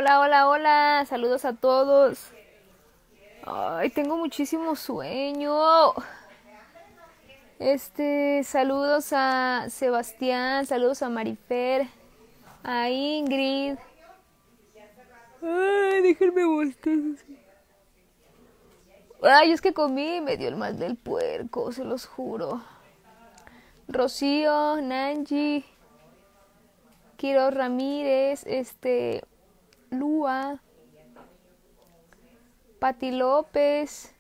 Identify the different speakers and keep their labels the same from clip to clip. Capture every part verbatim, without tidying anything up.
Speaker 1: Hola, hola, hola, saludos a todos. Ay, tengo muchísimo sueño. Este, saludos a Sebastián, saludos a Marifer, a Ingrid. Ay, déjenme bostezar. Ay, es que comí y me dio el mal del puerco, se los juro. Rocío, Nanji, Quiroz Ramírez, este, Lua, Pati López.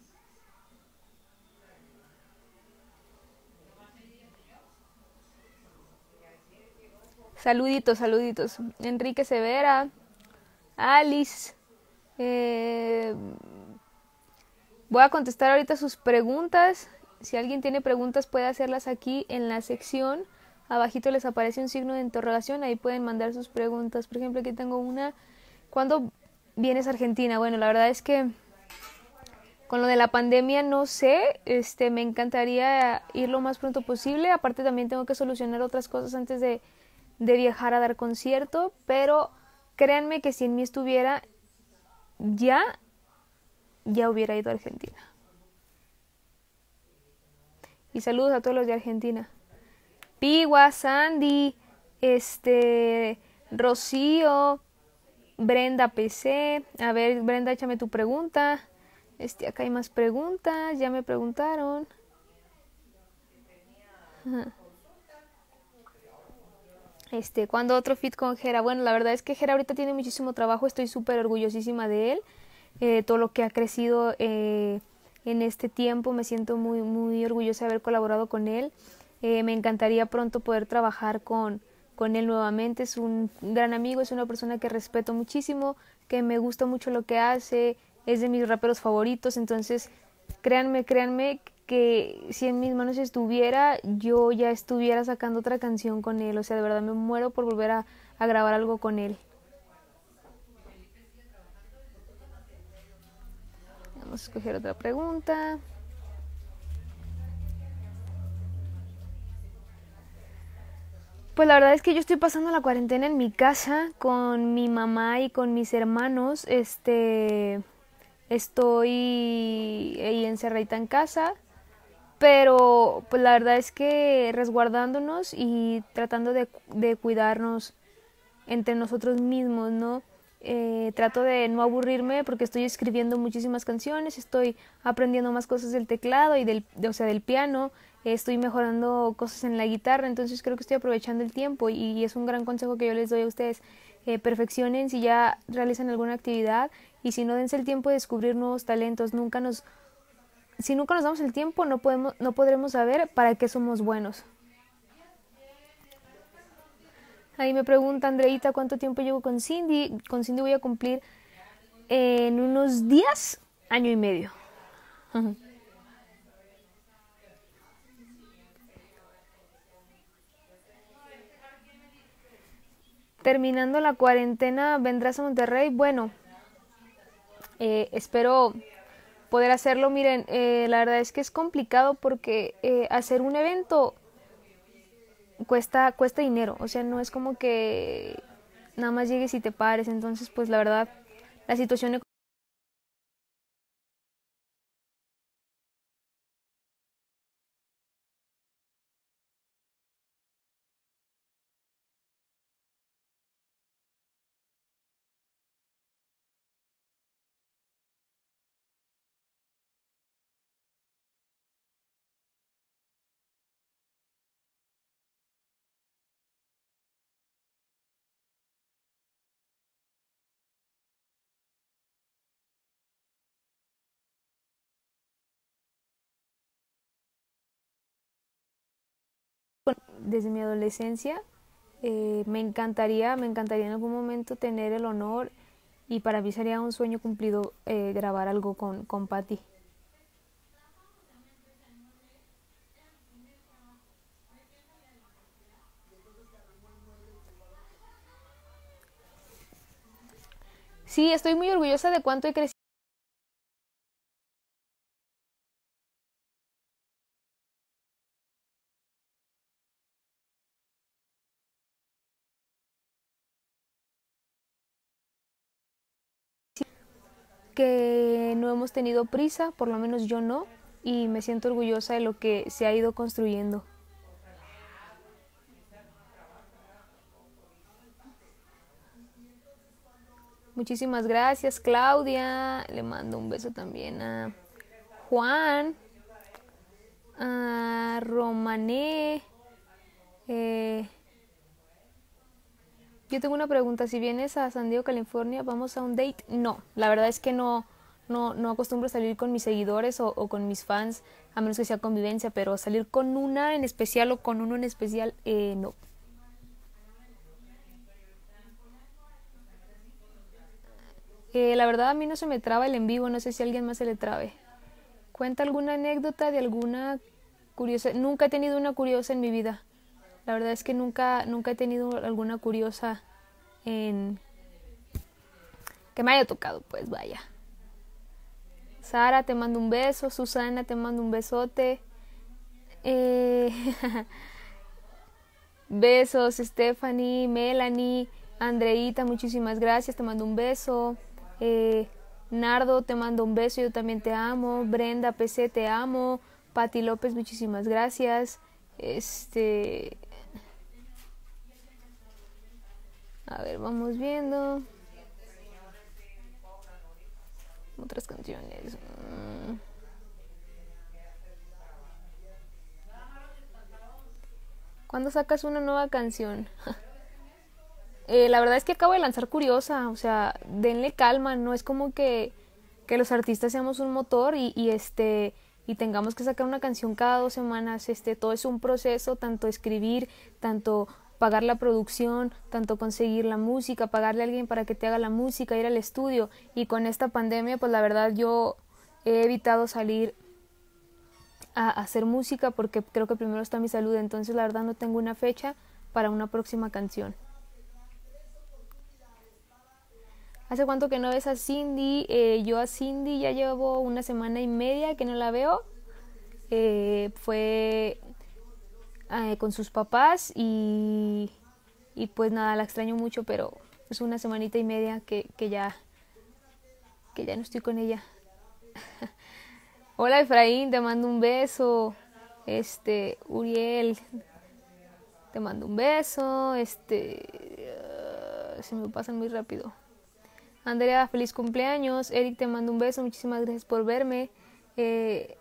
Speaker 1: Saluditos, saluditos. Enrique Severa, Alice. Eh, Voy a contestar ahorita sus preguntas. Si alguien tiene preguntas puede hacerlas aquí en la sección. Abajito les aparece un signo de interrogación. Ahí pueden mandar sus preguntas. Por ejemplo, aquí tengo una. ¿Cuándo vienes a Argentina? Bueno, la verdad es que con lo de la pandemia no sé. Este, me encantaría ir lo más pronto posible. Aparte también tengo que solucionar otras cosas antes de, de viajar a dar concierto. Pero créanme que si en mí estuviera ya ya hubiera ido a Argentina. Y saludos a todos los de Argentina. Pigua, Sandy, este, Rocío, Brenda P C. A ver, Brenda, échame tu pregunta. Este, acá hay más preguntas, ya me preguntaron. Este, ¿cuándo otro fit con Jera? Bueno, la verdad es que Jera ahorita tiene muchísimo trabajo, estoy súper orgullosísima de él. Eh, todo lo que ha crecido eh, en este tiempo, me siento muy, muy orgullosa de haber colaborado con él. Eh, me encantaría pronto poder trabajar con, con él nuevamente. Es un gran amigo, es una persona que respeto muchísimo, que me gusta mucho lo que hace, es de mis raperos favoritos. Entonces, créanme, créanme que si en mis manos estuviera, yo ya estuviera sacando otra canción con él. O sea, de verdad me muero por volver a, a grabar algo con él. Vamos a escoger otra pregunta. Pues la verdad es que yo estoy pasando la cuarentena en mi casa con mi mamá y con mis hermanos. Este, estoy ahí encerradita en casa, pero pues la verdad es que resguardándonos y tratando de, de cuidarnos entre nosotros mismos, ¿no? Eh, trato de no aburrirme porque estoy escribiendo muchísimas canciones, estoy aprendiendo más cosas del teclado y del, de, o sea, del piano, eh, estoy mejorando cosas en la guitarra, entonces creo que estoy aprovechando el tiempo y, y es un gran consejo que yo les doy a ustedes. Eh, perfeccionen si ya realizan alguna actividad y si no, dense el tiempo de descubrir nuevos talentos. Nunca nos, si nunca nos damos el tiempo, no, podemos, no podremos saber para qué somos buenos. Ahí me pregunta Andreita cuánto tiempo llevo con Cindy. Con Cindy voy a cumplir en unos días, año y medio. Terminando la cuarentena, ¿vendrás a Monterrey? Bueno, eh, espero poder hacerlo. Miren, eh, la verdad es que es complicado porque eh, hacer un evento cuesta, cuesta dinero. O sea, no es como que nada más llegues y te pares. Entonces, pues la verdad, la situación desde mi adolescencia eh, me encantaría, me encantaría en algún momento tener el honor y para mí sería un sueño cumplido eh, grabar algo con, con Patty. Sí, estoy muy orgullosa de cuánto he crecido. que no hemos tenido prisa, por lo menos yo no, y me siento orgullosa de lo que se ha ido construyendo. Muchísimas gracias, Claudia. Le mando un beso también a Juan, a Romané. Eh, yo tengo una pregunta. Si vienes a San Diego, California, ¿vamos a un date? No, la verdad es que no, no, no acostumbro a salir con mis seguidores o, o con mis fans, a menos que sea convivencia, pero salir con una en especial o con uno en especial, eh, no. Eh, la verdad a mí no se me traba el en vivo, no sé si a alguien más se le trabe. Cuenta alguna anécdota de alguna curiosa. Nunca he tenido una curiosa en mi vida. La verdad es que nunca, nunca he tenido alguna curiosa en que me haya tocado, pues vaya. Sara, te mando un beso. Susana, te mando un besote. Eh, besos, Stephanie, Melanie, Andreita, muchísimas gracias, te mando un beso. Eh, Nardo, te mando un beso, yo también te amo. Brenda P C, te amo. Pati López, muchísimas gracias. Este, a ver, vamos viendo otras canciones. Mm. ¿Cuándo sacas una nueva canción? Eh, la verdad es que acabo de lanzar Curiosa, o sea, denle calma, no es como que, que los artistas seamos un motor y, y este y tengamos que sacar una canción cada dos semanas, este, todo es un proceso, tanto escribir, tanto pagar la producción, tanto conseguir la música, pagarle a alguien para que te haga la música, ir al estudio, y con esta pandemia, pues la verdad yo he evitado salir a hacer música porque creo que primero está mi salud, entonces la verdad no tengo una fecha para una próxima canción. ¿Hace cuánto que no ves a Cindy? Eh, yo a Cindy ya llevo una semana y media que no la veo. Eh, fue eh, con sus papás y, y pues nada, la extraño mucho, pero es una semanita y media que, que, ya, que ya no estoy con ella. Hola Efraín, te mando un beso. Este, Uriel, te mando un beso. Este, uh, se me pasan muy rápido. Andrea, feliz cumpleaños. Eric, te mando un beso, muchísimas gracias por verme. Eh,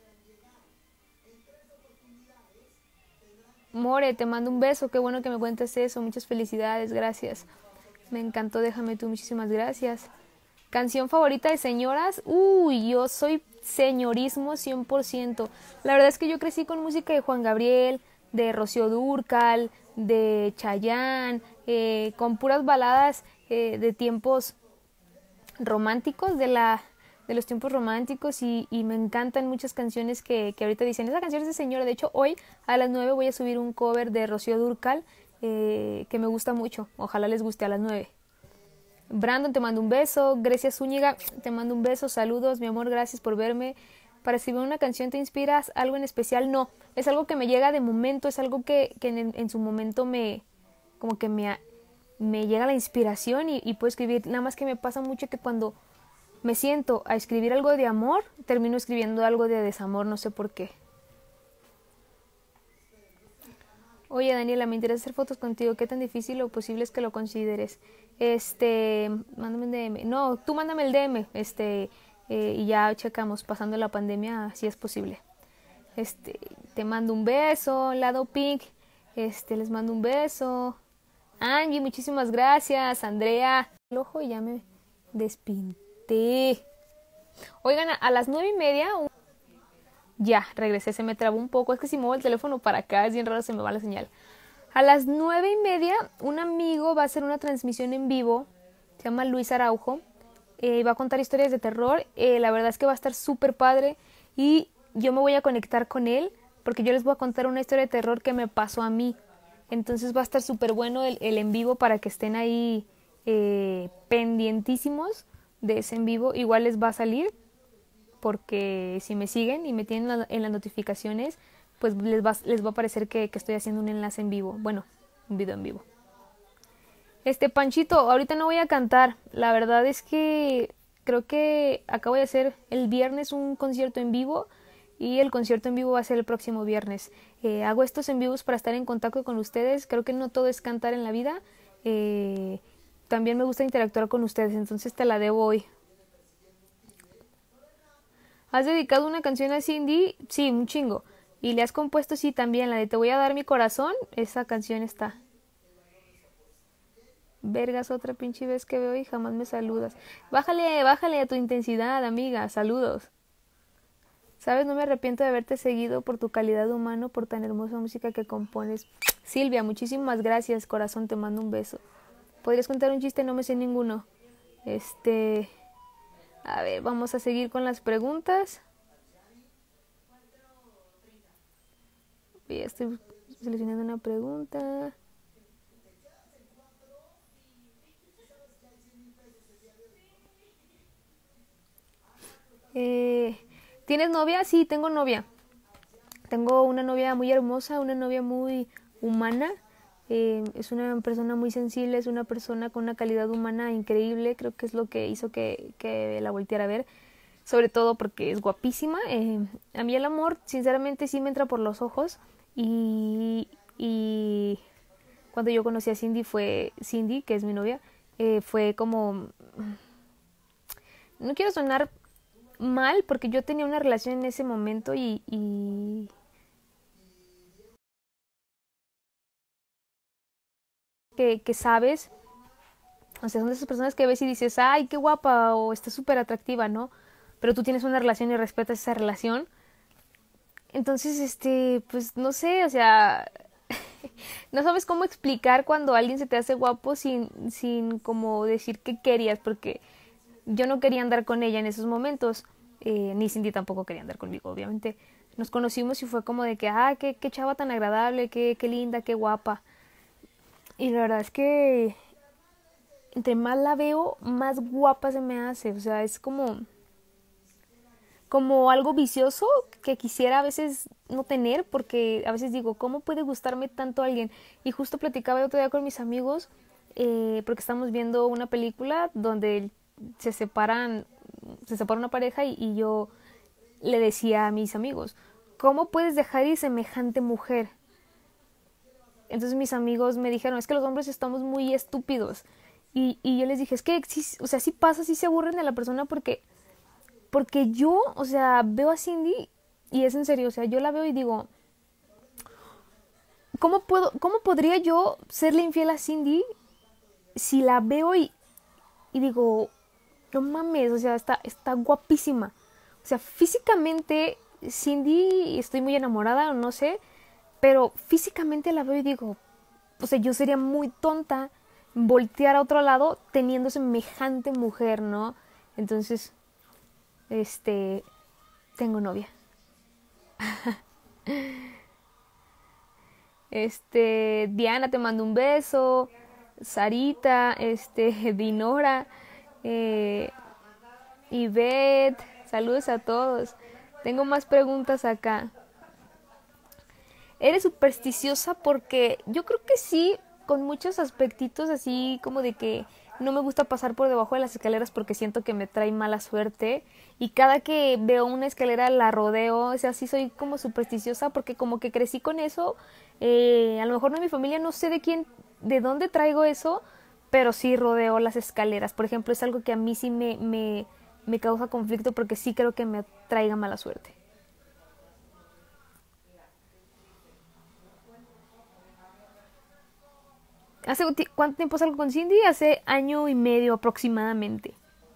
Speaker 1: More, te mando un beso, qué bueno que me cuentes eso, muchas felicidades, gracias. Me encantó, déjame tú, muchísimas gracias. Canción favorita de señoras, uy, yo soy señorismo cien por ciento. La verdad es que yo crecí con música de Juan Gabriel, de Rocío Dúrcal, de Chayanne, eh, con puras baladas eh, de tiempos románticos, de la de los tiempos románticos, y, y me encantan muchas canciones que, que ahorita dicen, esa canción es de señora. De hecho, hoy a las nueve voy a subir un cover de Rocío Dúrcal eh, que me gusta mucho, ojalá les guste a las nueve. Brandon, te mando un beso. Grecia Zúñiga, te mando un beso, saludos, mi amor, gracias por verme. Para escribir una canción, ¿te inspiras algo en especial? No, es algo que me llega de momento, es algo que, que en, en su momento me, como que me, me llega la inspiración y, y puedo escribir. Nada más que me pasa mucho que cuando me siento a escribir algo de amor, termino escribiendo algo de desamor, no sé por qué. Oye Daniela, me interesa hacer fotos contigo, ¿qué tan difícil o posible es que lo consideres? Este, mándame un D M. No, tú mándame el D M, este, eh, y ya checamos, pasando la pandemia, si es posible. Este, te mando un beso, Lado Pink, este, les mando un beso. Angie, muchísimas gracias. Andrea, el ojo y ya me despinté. Oigan, a, a las nueve y media, un... ya, regresé, se me trabó un poco, es que si muevo el teléfono para acá es bien raro, se me va la señal. A las nueve y media, un amigo va a hacer una transmisión en vivo, se llama Luis Araujo, eh, va a contar historias de terror, eh, la verdad es que va a estar súper padre y yo me voy a conectar con él porque yo les voy a contar una historia de terror que me pasó a mí. Entonces va a estar súper bueno el, el en vivo para que estén ahí eh, pendientísimos de ese en vivo. Igual les va a salir porque si me siguen y me tienen en las notificaciones, pues les va, les va a parecer que, que estoy haciendo un enlace en vivo. Bueno, un video en vivo. Este, Panchito, ahorita no voy a cantar. La verdad es que creo que acabo de hacer el viernes un concierto en vivo y el concierto en vivo va a ser el próximo viernes. Eh, hago estos en vivos para estar en contacto con ustedes. Creo que no todo es cantar en la vida. Eh, también me gusta interactuar con ustedes, entonces te la debo hoy. ¿Has dedicado una canción a Cindy? Sí, un chingo. ¿Y le has compuesto? Sí, también. La de Te voy a dar mi corazón, esa canción está. Vergas, otra pinche vez que veo y jamás me saludas. Bájale, bájale a tu intensidad, amiga. Saludos. Sabes, no me arrepiento de haberte seguido por tu calidad humana, por tan hermosa música que compones. Silvia, muchísimas gracias, corazón, te mando un beso. ¿Podrías contar un chiste? No me sé ninguno. Este... A ver, vamos a seguir con las preguntas. Ya estoy seleccionando una pregunta. Eh, ¿Tienes novia? Sí, tengo novia. Tengo una novia muy hermosa, una novia muy humana. Eh, es una persona muy sensible, es una persona con una calidad humana increíble. Creo que es lo que hizo que, que la volteara a ver. Sobre todo porque es guapísima. Eh, a mí el amor, sinceramente, sí me entra por los ojos. Y, y cuando yo conocí a Cindy, fue Cindy, que es mi novia, eh, fue como... No quiero sonar mal, porque yo tenía una relación en ese momento y... y que, que sabes, o sea, son de esas personas que ves y dices, ay, qué guapa, o está súper atractiva, ¿no? Pero tú tienes una relación y respetas esa relación. Entonces, este, pues no sé, o sea, no sabes cómo explicar cuando alguien se te hace guapo sin, sin como decir que querías, porque yo no quería andar con ella en esos momentos, eh, ni Cindy tampoco quería andar conmigo, obviamente. Nos conocimos y fue como de que, ah, qué, qué chava tan agradable, qué, qué linda, qué guapa. Y la verdad es que entre más la veo, más guapa se me hace. O sea, es como, como algo vicioso que quisiera a veces no tener, porque a veces digo, ¿cómo puede gustarme tanto a alguien? Y justo platicaba el otro día con mis amigos, eh, porque estamos viendo una película donde se separan, se separa una pareja y, y yo le decía a mis amigos, ¿cómo puedes dejar ir semejante mujer? Entonces mis amigos me dijeron, es que los hombres estamos muy estúpidos. Y, y yo les dije, es que sí, o sea, sí pasa, sí se aburren de la persona porque, porque yo, o sea, veo a Cindy y es en serio, o sea, yo la veo y digo, ¿cómo puedo, cómo podría yo serle infiel a Cindy si la veo y, y digo, no mames, o sea, está, está guapísima. O sea, físicamente Cindy, estoy muy enamorada, no sé, pero físicamente la veo y digo, o sea, yo sería muy tonta voltear a otro lado teniendo semejante mujer, ¿no? Entonces, este, tengo novia. Este, Diana, te mando un beso. Sarita, este, Dinora, eh, Ivette, saludos a todos. Tengo más preguntas acá. ¿Eres supersticiosa? Porque yo creo que sí, con muchos aspectitos así como de que no me gusta pasar por debajo de las escaleras porque siento que me trae mala suerte. Y cada que veo una escalera la rodeo, o sea, sí soy como supersticiosa porque como que crecí con eso. Eh, a lo mejor no en mi familia, no sé de quién, de dónde traigo eso, pero sí rodeo las escaleras. Por ejemplo, es algo que a mí sí me, me, me causa conflicto porque sí creo que me traiga mala suerte. ¿Hace cuánto tiempo salgo con Cindy? Hace año y medio aproximadamente.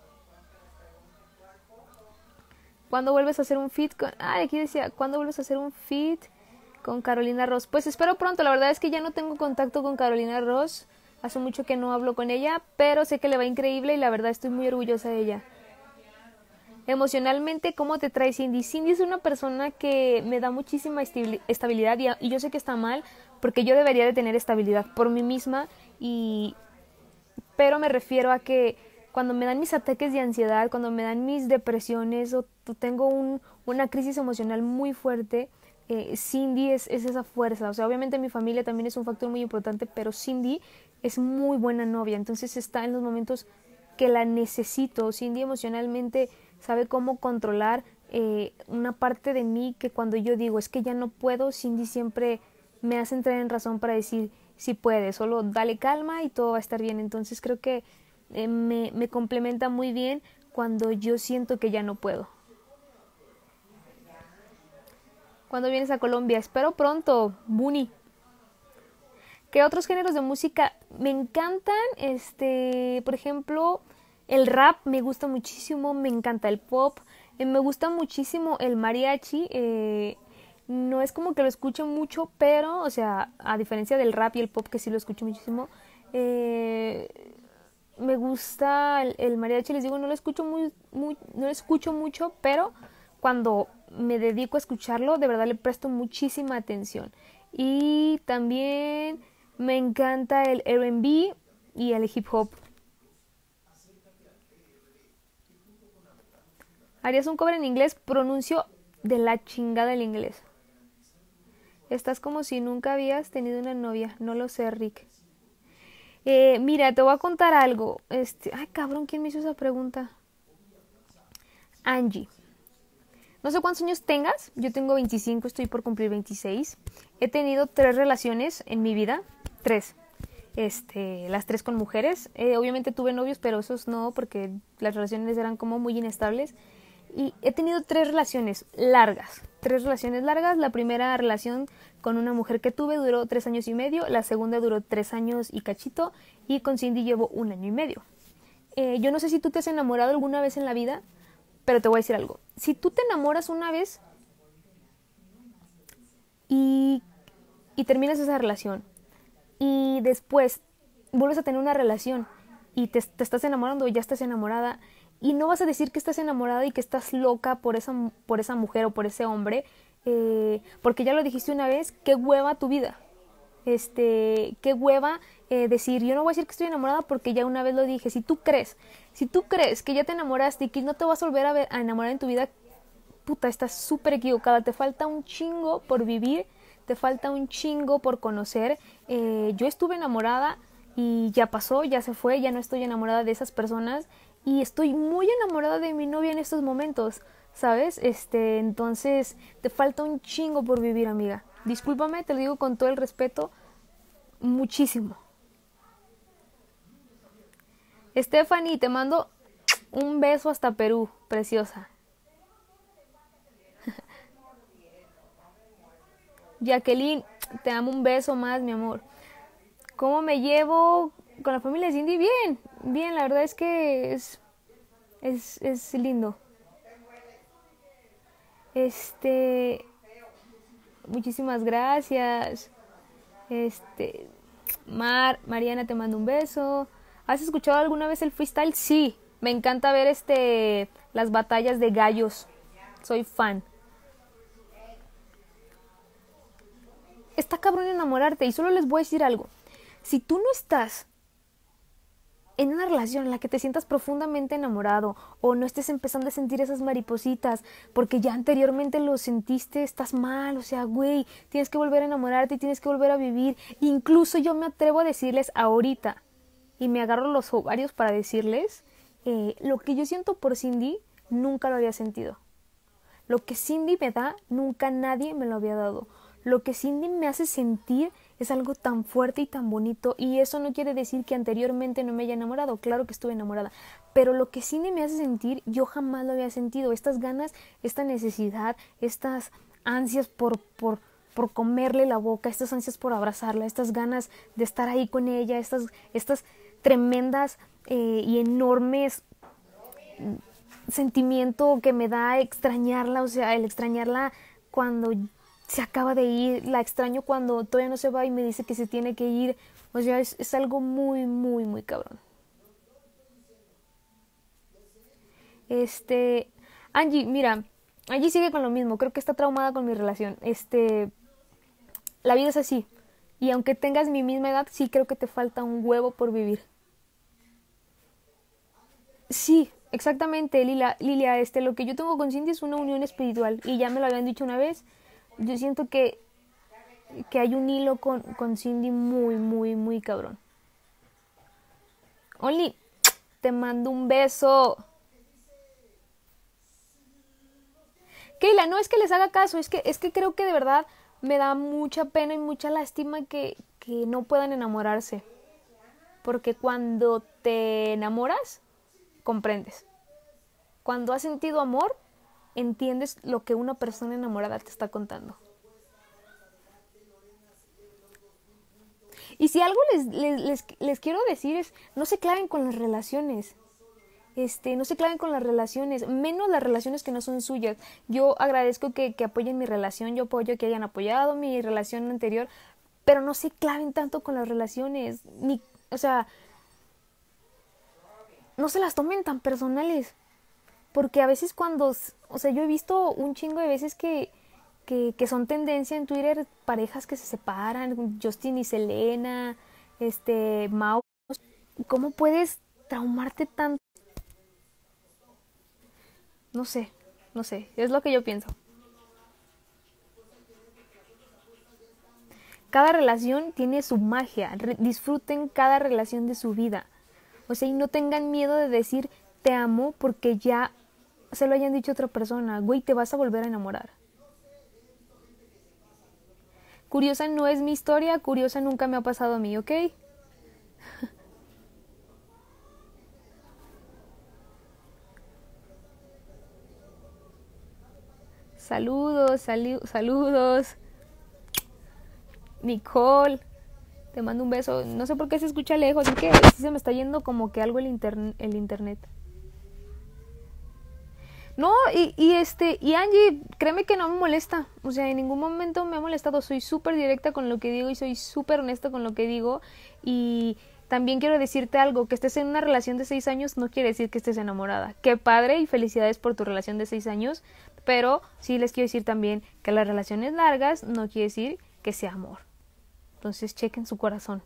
Speaker 1: ¿Cuándo vuelves a hacer un feat con...? Ah, aquí decía, ¿cuándo vuelves a hacer un feat con Carolina Ross? Pues espero pronto, la verdad es que ya no tengo contacto con Carolina Ross. Hace mucho que no hablo con ella, pero sé que le va increíble y la verdad estoy muy orgullosa de ella. Emocionalmente, ¿cómo te trae Cindy? Cindy es una persona que me da muchísima estabilidad y, y yo sé que está mal porque yo debería de tener estabilidad por mí misma, y pero me refiero a que cuando me dan mis ataques de ansiedad, cuando me dan mis depresiones o tengo un, una crisis emocional muy fuerte, eh, Cindy es, es esa fuerza. O sea, obviamente mi familia también es un factor muy importante, pero Cindy es muy buena novia, entonces está en los momentos que la necesito. Cindy emocionalmente sabe cómo controlar eh, una parte de mí que cuando yo digo es que ya no puedo, Cindy siempre me hace entrar en razón para decir sí puedes, solo dale calma y todo va a estar bien. Entonces creo que eh, me, me complementa muy bien cuando yo siento que ya no puedo. ¿Cuándo vienes a Colombia? Espero pronto, Buni. ¿Qué otros géneros de música me encantan? Este, por ejemplo, el rap me gusta muchísimo, me encanta el pop, eh, me gusta muchísimo el mariachi. Eh, no es como que lo escucho mucho, pero, o sea, a diferencia del rap y el pop que sí lo escucho muchísimo, eh, me gusta el, el mariachi. Les digo, no lo escucho muy, muy, no lo escucho mucho, pero cuando me dedico a escucharlo, de verdad le presto muchísima atención. Y también me encanta el R and B y el hip hop. ¿Harías un cover en inglés? Pronuncio de la chingada el inglés. Estás como si nunca habías tenido una novia. No lo sé, Rick. Eh, mira, te voy a contar algo. Este, ay, cabrón, ¿quién me hizo esa pregunta? Angie. No sé cuántos años tengas. Yo tengo veinticinco, estoy por cumplir veintiséis. He tenido tres relaciones en mi vida. Tres. Este, las tres con mujeres. Eh, obviamente tuve novios, pero esos no, porque las relaciones eran como muy inestables. Y he tenido tres relaciones largas. Tres relaciones largas. La primera relación con una mujer que tuve duró tres años y medio. La segunda duró tres años y cachito. Y con Cindy llevo un año y medio. Eh, yo no sé si tú te has enamorado alguna vez en la vida, pero te voy a decir algo. Si tú te enamoras una vez y, y terminas esa relación y después vuelves a tener una relación y te, te estás enamorando o ya estás enamorada y no vas a decir que estás enamorada y que estás loca por esa, por esa mujer o por ese hombre, eh, porque ya lo dijiste una vez, qué hueva tu vida. Este, qué hueva eh, decir, yo no voy a decir que estoy enamorada porque ya una vez lo dije. Si tú crees, si tú crees que ya te enamoraste y que no te vas a volver a, ver, a enamorar en tu vida, puta, estás súper equivocada. Te falta un chingo por vivir, te falta un chingo por conocer. Eh, yo estuve enamorada y ya pasó, ya se fue, ya no estoy enamorada de esas personas y estoy muy enamorada de mi novia en estos momentos, ¿sabes? Este, entonces te falta un chingo por vivir, amiga. Discúlpame, te lo digo con todo el respeto, muchísimo. Stephanie, te mando un beso hasta Perú, preciosa. Jacqueline, te amo, un beso más, mi amor. ¿Cómo me llevo con la familia de Cindy? Bien, bien, la verdad es que es, es, es lindo. Este, muchísimas gracias. Este, Mar, Mariana, te mando un beso. ¿Has escuchado alguna vez el freestyle? Sí, me encanta ver este las batallas de gallos. Soy fan. Está cabrón enamorarte y solo les voy a decir algo. Si tú no estás en una relación en la que te sientas profundamente enamorado o no estés empezando a sentir esas maripositas porque ya anteriormente lo sentiste, estás mal, o sea, güey, tienes que volver a enamorarte y tienes que volver a vivir. Incluso yo me atrevo a decirles ahorita y me agarro los ovarios para decirles eh, lo que yo siento por Cindy nunca lo había sentido. Lo que Cindy me da nunca nadie me lo había dado. Lo que Cindy me hace sentir es algo tan fuerte y tan bonito, y eso no quiere decir que anteriormente no me haya enamorado. Claro que estuve enamorada, pero lo que Cindy me hace sentir yo jamás lo había sentido. Estas ganas, esta necesidad, estas ansias por, por, por comerle la boca, estas ansias por abrazarla, estas ganas de estar ahí con ella, estas, estas tremendas eh, y enormes sentimiento que me da extrañarla, o sea, el extrañarla cuando se acaba de ir, la extraño cuando todavía no se va y me dice que se tiene que ir, o sea, es, es algo muy, muy, muy cabrón. Este, Angie, mira, Angie sigue con lo mismo, creo que está traumada con mi relación. Este, la vida es así, y aunque tengas mi misma edad, sí creo que te falta un huevo por vivir. Sí, exactamente, Lila, Lilia, este, lo que yo tengo con Cindy es una unión espiritual, y ya me lo habían dicho una vez. Yo siento que, que hay un hilo con, con Cindy muy, muy, muy cabrón. Only, te mando un beso. Keila, no es que les haga caso, es que, es que creo que de verdad me da mucha pena y mucha lástima que, que no puedan enamorarse. Porque cuando te enamoras, comprendes. Cuando has sentido amor, entiendes lo que una persona enamorada te está contando. Y si algo les, les, les, les quiero decir es, no se claven con las relaciones. Este, no se claven con las relaciones, menos las relaciones que no son suyas. Yo agradezco que, que apoyen mi relación, yo apoyo que hayan apoyado mi relación anterior, pero no se claven tanto con las relaciones, ni, o sea, no se las tomen tan personales, porque a veces cuando, o sea, yo he visto un chingo de veces que, que, que son tendencia en Twitter, parejas que se separan, Justin y Selena, este, Mau, ¿cómo puedes traumarte tanto? No sé, no sé, es lo que yo pienso. Cada relación tiene su magia, Re- disfruten cada relación de su vida. O sea, y no tengan miedo de decir te amo porque ya se lo hayan dicho a otra persona. Güey, te vas a volver a enamorar. Curiosa no es mi historia, curiosa nunca me ha pasado a mí, ¿ok? Saludos, sali- saludos. Nicole, te mando un beso. No sé por qué se escucha lejos, es que sí se me está yendo como que algo el, interne- el internet. No, y, y este, y Angie, créeme que no me molesta, o sea, en ningún momento me ha molestado, soy súper directa con lo que digo y soy súper honesta con lo que digo, y también quiero decirte algo, que estés en una relación de seis años no quiere decir que estés enamorada, qué padre y felicidades por tu relación de seis años, pero sí les quiero decir también que las relaciones largas no quiere decir que sea amor, entonces chequen su corazón.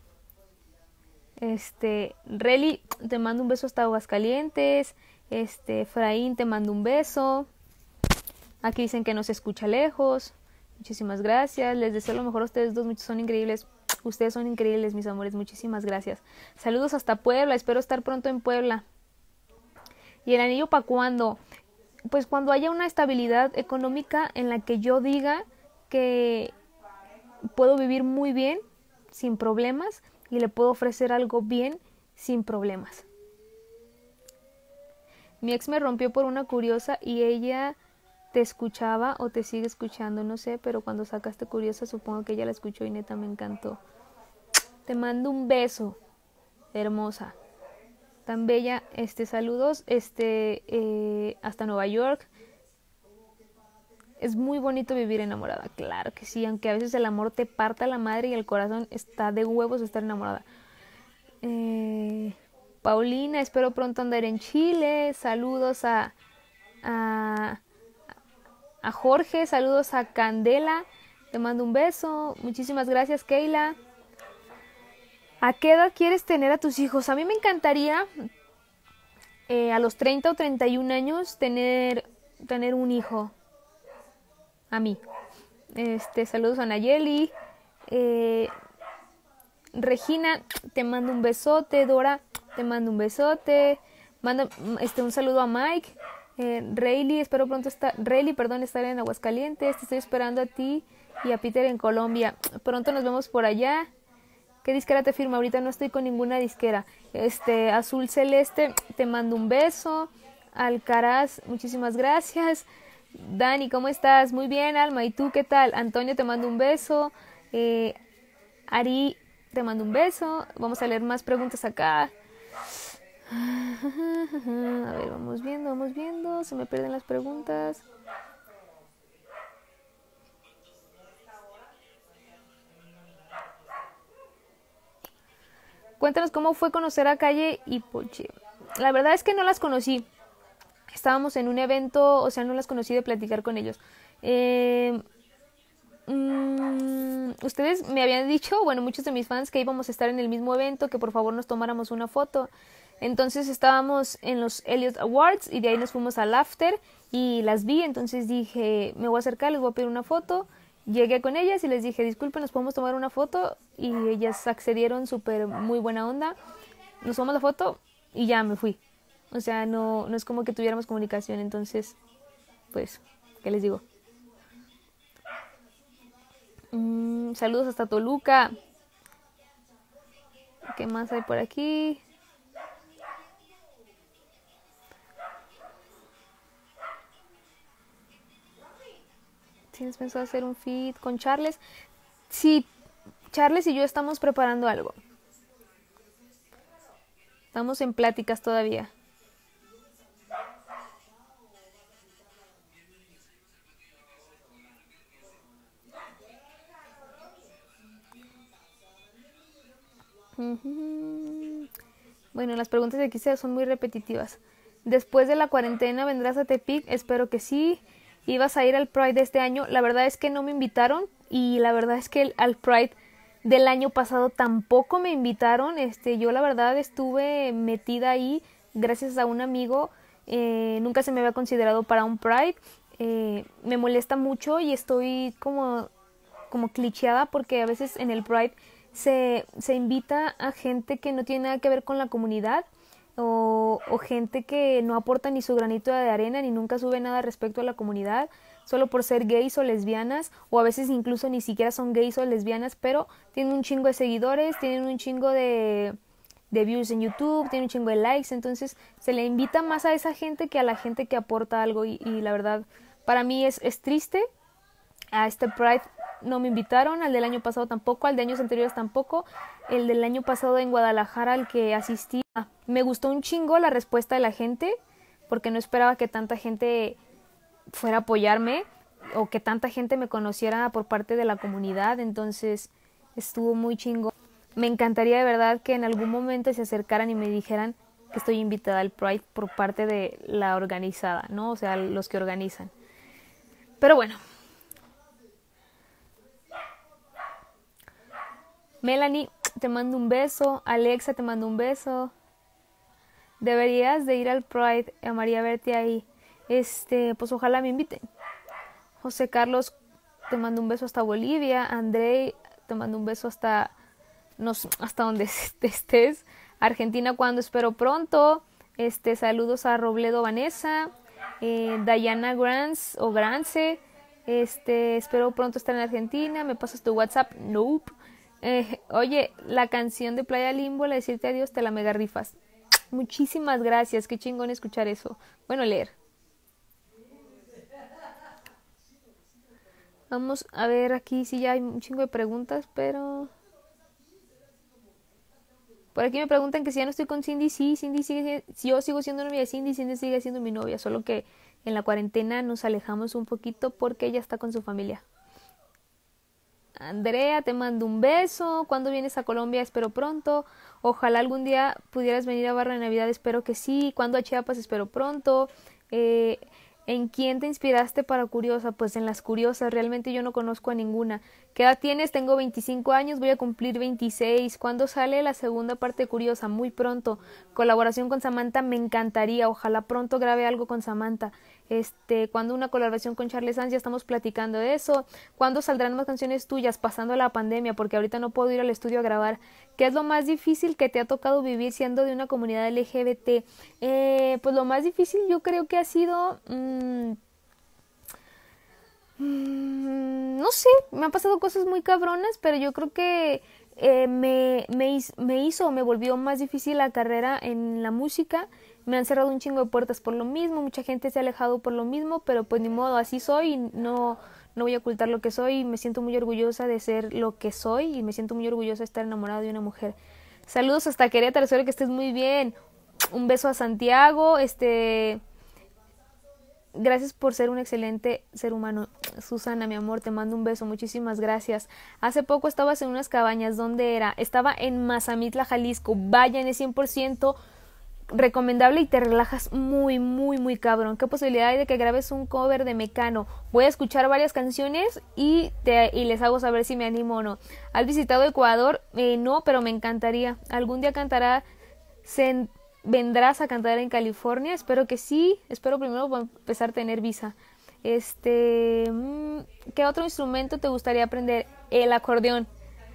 Speaker 1: Este, Reli, te mando un beso hasta Aguascalientes. Este, Efraín, te mando un beso. Aquí dicen que no se escucha lejos. Muchísimas gracias. Les deseo lo mejor a ustedes dos. Muchos son increíbles. Ustedes son increíbles, mis amores. Muchísimas gracias. Saludos hasta Puebla. Espero estar pronto en Puebla. ¿Y el anillo para cuándo? Pues cuando haya una estabilidad económica en la que yo diga que puedo vivir muy bien, sin problemas, y le puedo ofrecer algo bien, sin problemas. Mi ex me rompió por una curiosa y ella te escuchaba o te sigue escuchando, no sé, pero cuando sacaste curiosa supongo que ella la escuchó y neta me encantó. Te mando un beso, hermosa, tan bella, este, saludos, este, eh, hasta Nueva York. Es muy bonito vivir enamorada, claro que sí, aunque a veces el amor te parta la madre y el corazón está de huevos estar enamorada. Eh, Paulina, espero pronto andar en Chile. Saludos a, a, a Jorge, saludos a Candela. Te mando un beso. Muchísimas gracias, Keila. ¿A qué edad quieres tener a tus hijos? A mí me encantaría eh, a los treinta o treinta y un años tener, tener un hijo. A mí. Este, saludos a Nayeli. Eh, Regina, te mando un besote. Dora, te mando un besote. Manda este, un saludo a Mike. Eh, Rayleigh, espero pronto estar, Rayleigh, perdón, estar en Aguascalientes. Te estoy esperando a ti y a Peter en Colombia. Pronto nos vemos por allá. ¿Qué disquera te firma? Ahorita no estoy con ninguna disquera. Este, Azul Celeste, te mando un beso. Alcaraz, muchísimas gracias. Dani, ¿cómo estás? Muy bien, Alma. ¿Y tú qué tal? Antonio, te mando un beso. Eh, Ari, te mando un beso. Vamos a leer más preguntas acá. A ver, vamos viendo, vamos viendo. Se me pierden las preguntas. Cuéntanos cómo fue conocer a Calle y Poche. La verdad es que no las conocí. Estábamos en un evento, o sea, no las conocí de platicar con ellos. Eh, mmm, ustedes me habían dicho, bueno, muchos de mis fans, que íbamos a estar en el mismo evento, que por favor nos tomáramos una foto. Entonces estábamos en los Elliot Awards y de ahí nos fuimos al after y las vi, entonces dije, me voy a acercar, les voy a pedir una foto. Llegué con ellas y les dije, disculpen, ¿nos podemos tomar una foto? Y ellas accedieron súper muy buena onda. Nos tomamos la foto y ya me fui. O sea, no, no es como que tuviéramos comunicación, entonces, pues, ¿qué les digo? Mm, saludos hasta Toluca. ¿Qué más hay por aquí? ¿Tienes pensado hacer un feed con Charles? Sí, Charles y yo estamos preparando algo. Estamos en pláticas todavía. Bueno, las preguntas de aquí son muy repetitivas. Después de la cuarentena, ¿vendrás a Tepic? Espero que sí. ¿Ibas a ir al Pride de este año? La verdad es que no me invitaron y la verdad es que al Pride del año pasado tampoco me invitaron. Este, yo la verdad estuve metida ahí gracias a un amigo. Eh, nunca se me había considerado para un Pride. Eh, me molesta mucho y estoy como, como clicheada porque a veces en el Pride se, se invita a gente que no tiene nada que ver con la comunidad o, o gente que no aporta ni su granito de arena ni nunca sube nada respecto a la comunidad solo por ser gays o lesbianas, o a veces incluso ni siquiera son gays o lesbianas, pero tienen un chingo de seguidores, tienen un chingo de, de views en YouTube, tienen un chingo de likes, entonces se le invita más a esa gente que a la gente que aporta algo y, y la verdad para mí es, es triste. A este Pride no me invitaron, al del año pasado tampoco, al de años anteriores tampoco, el del año pasado en Guadalajara al que asistí, me gustó un chingo la respuesta de la gente, porque no esperaba que tanta gente fuera a apoyarme o que tanta gente me conociera por parte de la comunidad, entonces estuvo muy chingo. Me encantaría de verdad que en algún momento se acercaran y me dijeran que estoy invitada al Pride por parte de la organizada, ¿no? O sea, los que organizan. Pero bueno. Melanie, te mando un beso. Alexa, te mando un beso. Deberías de ir al Pride, amaría verte ahí. Este, pues ojalá me inviten. José Carlos, te mando un beso hasta Bolivia. Andrei, te mando un beso hasta, no sé, hasta donde estés. Argentina, cuando espero pronto. Este, saludos a Robledo Vanessa. Eh, Diana Grants o Grance. Este, espero pronto estar en Argentina. ¿Me pasas tu WhatsApp? Nope. Eh, oye, la canción de Playa Limbo, la de decirte adiós, te la mega rifas. Muchísimas gracias, qué chingón escuchar eso. Bueno, leer. Vamos a ver aquí si ya hay un chingo de preguntas, pero... Por aquí me preguntan que si ya no estoy con Cindy. Sí, Cindy sigue, si yo sigo siendo novia de Cindy, Cindy sigue siendo mi novia, solo que en la cuarentena nos alejamos un poquito porque ella está con su familia. Andrea, te mando un beso. ¿Cuándo vienes a Colombia? Espero pronto. Ojalá algún día pudieras venir a Barra de Navidad. Espero que sí. ¿Cuándo a Chiapas? Espero pronto. Eh, ¿En quién te inspiraste para Curiosa? Pues en las Curiosas. Realmente yo no conozco a ninguna. ¿Qué edad tienes? Tengo veinticinco años. Voy a cumplir veintiséis. ¿Cuándo sale la segunda parte de Curiosa? Muy pronto. Colaboración con Samantha me encantaría. Ojalá pronto grabe algo con Samantha. Este, cuando una colaboración con Charles Sanz, ya estamos platicando de eso. ¿Cuándo saldrán más canciones tuyas pasando la pandemia? Porque ahorita no puedo ir al estudio a grabar. ¿Qué es lo más difícil que te ha tocado vivir siendo de una comunidad L G B T? Eh, pues lo más difícil yo creo que ha sido... Mmm, mmm, no sé, me han pasado cosas muy cabronas, pero yo creo que eh, me, me, me hizo, me volvió más difícil la carrera en la música. Me han cerrado un chingo de puertas por lo mismo, mucha gente se ha alejado por lo mismo, pero pues ni modo, así soy y no, no voy a ocultar lo que soy. Me siento muy orgullosa de ser lo que soy y me siento muy orgullosa de estar enamorada de una mujer. Saludos hasta Querétaro, espero que estés muy bien. Un beso a Santiago, este... Gracias por ser un excelente ser humano. Susana, mi amor, te mando un beso, muchísimas gracias. Hace poco estabas en unas cabañas, ¿dónde era? Estaba en Mazamitla, Jalisco. Vayan, es cien por ciento recomendable y te relajas muy, muy, muy cabrón. ¿Qué posibilidad hay de que grabes un cover de Mecano? Voy a escuchar varias canciones y, te, y les hago saber si me animo o no. ¿Has visitado Ecuador? Eh, no, pero me encantaría. ¿Algún día cantará, se, vendrás a cantar en California? Espero que sí. Espero primero empezar a tener visa. Este, ¿qué otro instrumento te gustaría aprender? El acordeón.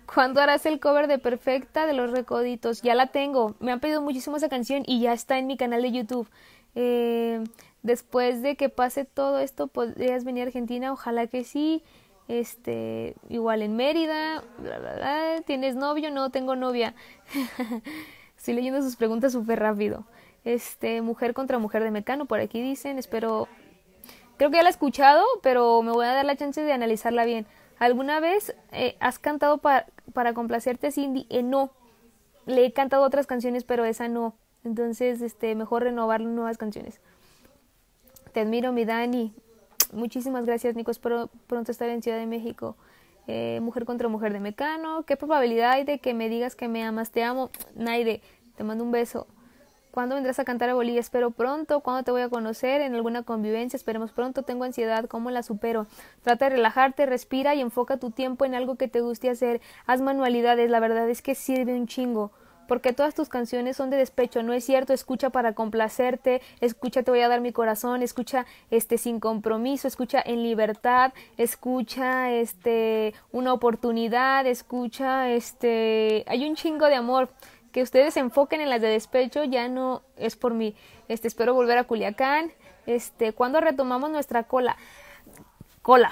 Speaker 1: ¿Cuándo harás el cover de Perfecta de Los Recoditos? Ya la tengo. Me han pedido muchísimo esa canción y ya está en mi canal de YouTube. Eh, después de que pase todo esto, ¿podrías venir a Argentina? Ojalá que sí. Este, igual en Mérida. Bla, bla, bla. ¿Tienes novio? No, tengo novia. Estoy leyendo sus preguntas súper rápido. Este, mujer contra mujer de Mecano, por aquí dicen. Espero... Creo que ya la he escuchado, pero me voy a dar la chance de analizarla bien. ¿Alguna vez eh, has cantado pa para complacerte, Cindy? Eh, no. Le he cantado otras canciones, pero esa no. Entonces, este, mejor renovar nuevas canciones. Te admiro, mi Dani. Muchísimas gracias, Nico. Espero pronto estar en Ciudad de México. Eh, mujer contra mujer de Mecano. ¿Qué probabilidad hay de que me digas que me amas? Te amo. Naide, te mando un beso. ¿Cuándo vendrás a cantar a Bolivia? Espero pronto. ¿Cuándo te voy a conocer? En alguna convivencia. Esperemos pronto. Tengo ansiedad. ¿Cómo la supero? Trata de relajarte, respira y enfoca tu tiempo en algo que te guste hacer. Haz manualidades. La verdad es que sirve un chingo. Porque todas tus canciones son de despecho. No es cierto. Escucha para complacerte. Escucha Te voy a dar mi corazón. Escucha este Sin compromiso. Escucha En libertad. Escucha este Una oportunidad. Escucha este Hay un chingo de amor. Que ustedes se enfoquen en las de despecho ya no es por mí. Este, espero volver a Culiacán. Este, ¿cuándo retomamos nuestra cola? Cola.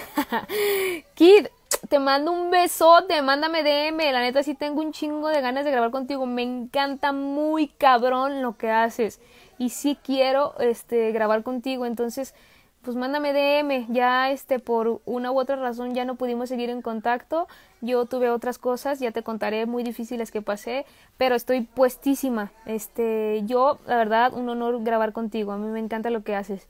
Speaker 1: Kid, te mando un besote, mándame D M. La neta sí tengo un chingo de ganas de grabar contigo. Me encanta muy cabrón lo que haces. Y sí quiero este grabar contigo, entonces pues mándame D M. Ya este por una u otra razón ya no pudimos seguir en contacto. Yo tuve otras cosas, ya te contaré, muy difíciles que pasé, pero estoy puestísima. Este, yo, la verdad, un honor grabar contigo. A mí me encanta lo que haces.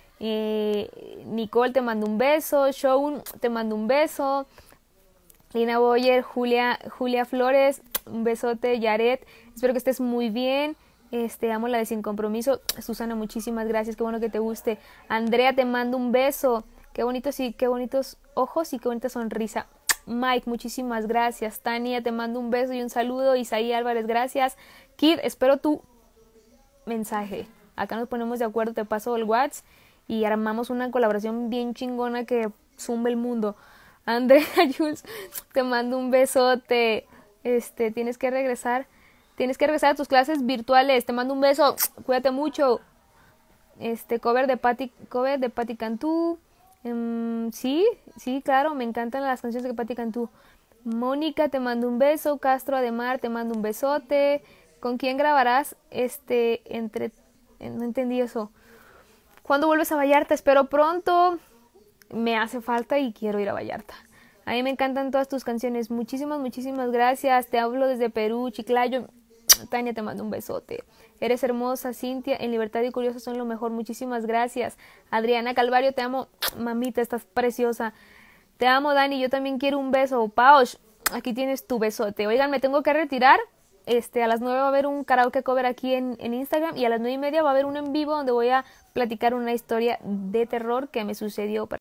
Speaker 1: Eh, Nicole, te mando un beso. Shaun, te mando un beso. Lina Boyer, Julia, Julia Flores, un besote. Yaret, espero que estés muy bien. Este, amo la de Sin compromiso. Susana, muchísimas gracias, qué bueno que te guste. Andrea, te mando un beso. Qué bonitos y qué bonitos ojos y qué bonita sonrisa. Mike, muchísimas gracias. Tania, te mando un beso y un saludo. Isaí Álvarez, gracias. Kid, espero tu mensaje. Acá nos ponemos de acuerdo, te paso el WhatsApp y armamos una colaboración bien chingona que zumbe el mundo. Andrea Jules, te mando un besote. Este, tienes que regresar. Tienes que regresar a tus clases virtuales. Te mando un beso. Cuídate mucho. Este, cover de Patti, cover de Patti Cantú. Um, sí, sí, claro, me encantan las canciones de Patti Cantú. Mónica, te mando un beso. Castro Ademar, te mando un besote. ¿Con quién grabarás? Este, entre... No entendí eso. ¿Cuándo vuelves a Vallarta? Espero pronto. Me hace falta y quiero ir a Vallarta. A mí me encantan todas tus canciones. Muchísimas, muchísimas gracias. Te hablo desde Perú, Chiclayo. Tania, te mando un besote. Eres hermosa, Cintia. En Libertad y Curiosa son lo mejor. Muchísimas gracias. Adriana Calvario, te amo. Mamita, estás preciosa. Te amo, Dani. Yo también quiero un beso. Paush, aquí tienes tu besote. Oigan, me tengo que retirar. Este, a las nueve va a haber un karaoke cover aquí en, en Instagram. Y a las nueve y media va a haber un en vivo donde voy a platicar una historia de terror que me sucedió.